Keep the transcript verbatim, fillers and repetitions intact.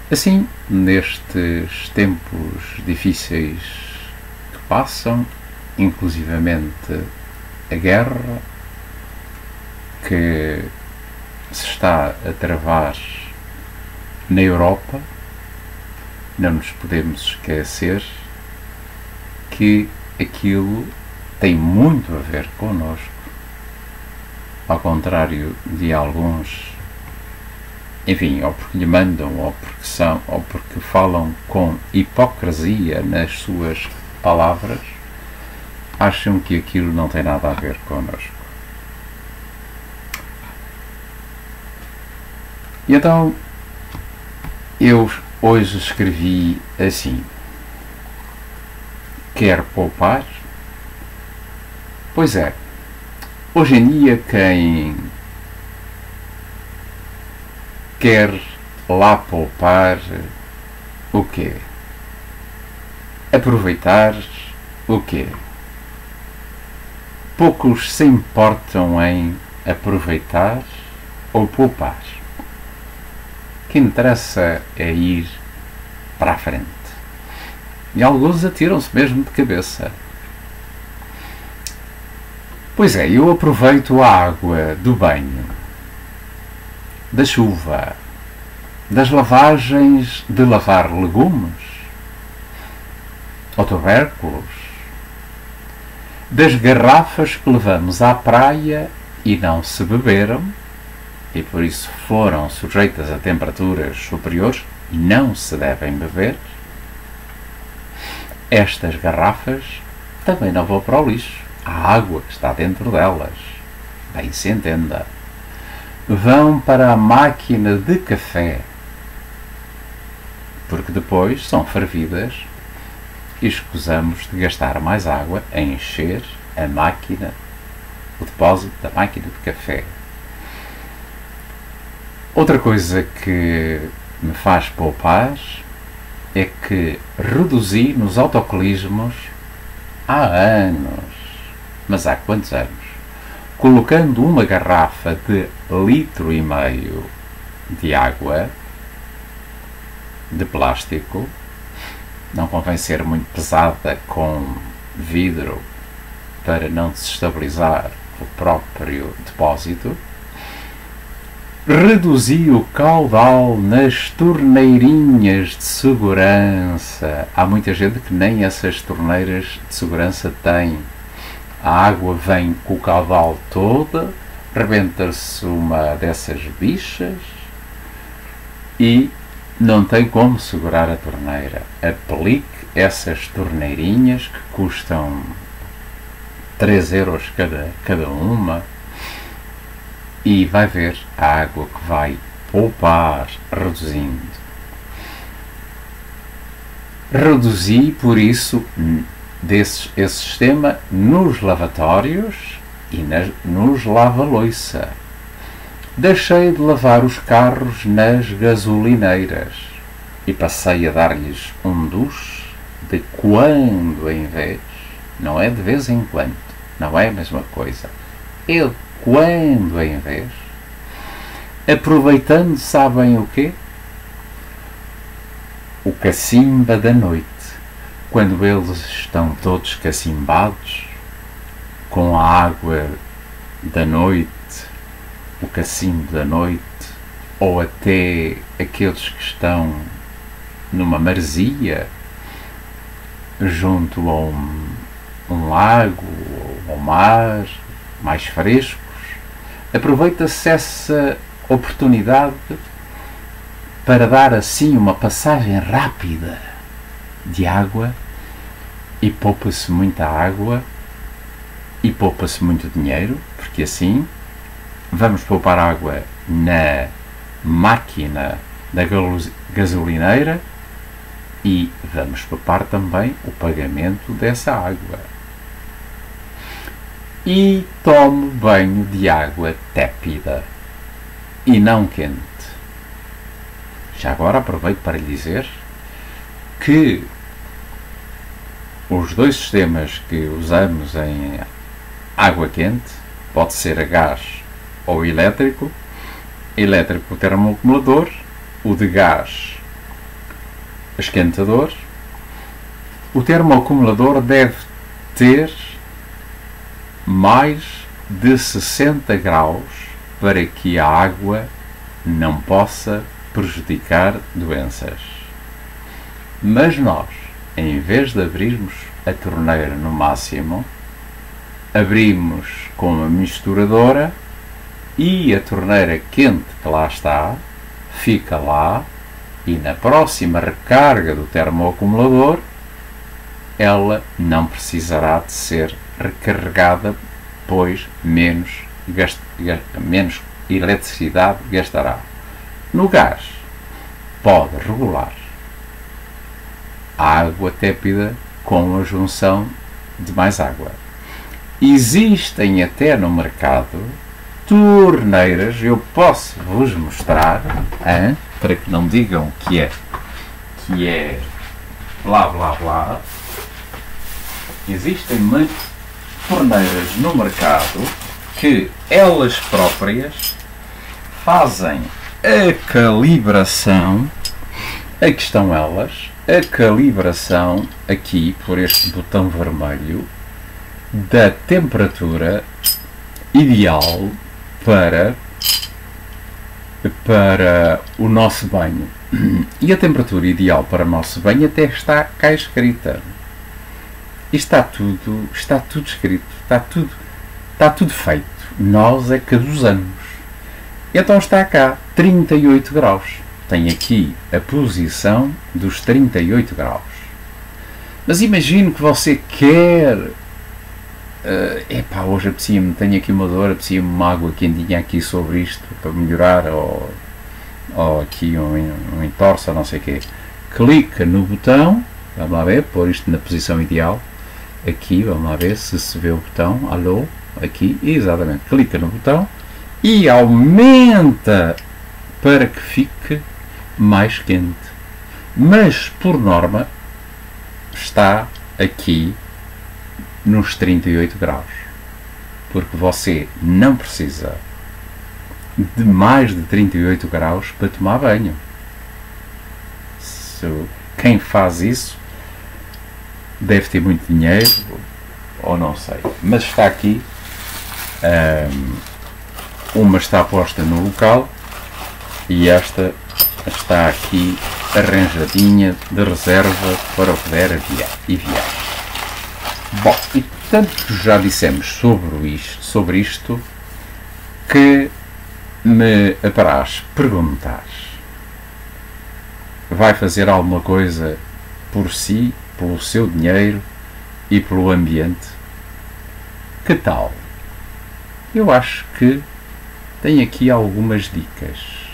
Assim, nestes tempos difíceis que passam, inclusivamente a guerra que se está a travar na Europa, não nos podemos esquecer que aquilo tem muito a ver connosco, ao contrário de alguns, enfim, ou porque lhe mandam, ou porque são, ou porque falam com hipocrisia nas suas palavras, acham que aquilo não tem nada a ver connosco. E então eu hoje escrevi assim: quer poupar? Pois é, hoje em dia quem quer lá poupar o quê? Aproveitar o quê? Poucos se importam em aproveitar ou poupar. O que interessa é ir para a frente. E alguns atiram-se mesmo de cabeça. Pois é, eu aproveito a água do banho, da chuva, das lavagens de lavar legumes ou tubérculos, das garrafas que levamos à praia e não se beberam, e por isso foram sujeitas a temperaturas superiores e não se devem beber. Estas garrafas também não vão para o lixo. A água que está dentro delas, bem se entenda, vão para a máquina de café, porque depois são fervidas e escusamos de gastar mais água a encher a máquina, o depósito da máquina de café. Outra coisa que me faz poupar é que reduzi nos autocolismos há anos, mas há quantos anos? Colocando uma garrafa de litro e meio de água de plástico, não convém ser muito pesada com vidro para não desestabilizar o próprio depósito. Reduzi o caudal nas torneirinhas de segurança. Há muita gente que nem essas torneiras de segurança tem. A água vem com o caudal todo, rebenta-se uma dessas bichas e não tem como segurar a torneira. Aplique essas torneirinhas que custam três euros cada, cada uma e vai ver a água que vai poupar reduzindo. Reduzi, por isso, desse, esse sistema nos lavatórios e nas, nos lava-loiça. Deixei de lavar os carros nas gasolineiras e passei a dar-lhes um duche de quando em vez, não é de vez em quando, não é a mesma coisa, é de quando em vez, aproveitando, sabem o quê? O cacimba da noite, quando eles estão todos cacimbados, com a água da noite, o cacimbo da noite, ou até aqueles que estão numa maresia, junto a um, um lago ou um mar, mais frescos, aproveita-se essa oportunidade para dar assim uma passagem rápida de água e poupa-se muita água e poupa-se muito dinheiro, porque assim vamos poupar água na máquina da gasolineira e vamos poupar também o pagamento dessa água. E tome banho de água tépida e não quente. Já agora aproveito para lhe dizer que os dois sistemas que usamos em água quente, pode ser a gás ou elétrico, elétrico termoacumulador, o de gás esquentador, o termoacumulador deve ter mais de sessenta graus para que a água não possa prejudicar doenças. Mas nós, em vez de abrirmos a torneira no máximo, abrimos com uma misturadora e a torneira quente que lá está fica lá, e na próxima recarga do termoacumulador ela não precisará de ser recarregada, pois menos, gast, menos eletricidade gastará. No gás, pode regular a água tépida com a junção de mais água. Existem até no mercado torneiras, eu posso vos mostrar, hein, para que não digam que é, que é blá blá blá. Existem muitas torneiras no mercado que elas próprias fazem a calibração, aqui estão elas, a calibração aqui por este botão vermelho da temperatura ideal para, para o nosso banho. E a temperatura ideal para o nosso banho até está cá escrita. E está tudo, está tudo escrito, está tudo, está tudo feito. Nós é que usamos. Então está cá, trinta e oito graus. Tem aqui a posição dos trinta e oito graus. Mas imagino que você quer... Uh, epá, hoje apetecia-me, tenho aqui uma dor, apetecia-me uma água quentinha aqui sobre isto para melhorar, ou, ou aqui um, um entorce, ou não sei o quê. Clica no botão, vamos lá ver, pôr isto na posição ideal. Aqui, vamos lá ver se se vê o botão, alô, aqui, exatamente, clica no botão e aumenta para que fique mais quente. Mas, por norma, está aqui nos trinta e oito graus, porque você não precisa de mais de trinta e oito graus para tomar banho. Se quem faz isso deve ter muito dinheiro, ou não sei, mas está aqui, um, uma está posta no local e esta está aqui arranjadinha de reserva para o poder enviar. Bom, e tanto já dissemos sobre isto, sobre isto que me apraz perguntar: vai fazer alguma coisa por si, pelo seu dinheiro e pelo ambiente? Que tal? Eu acho que tenho aqui algumas dicas.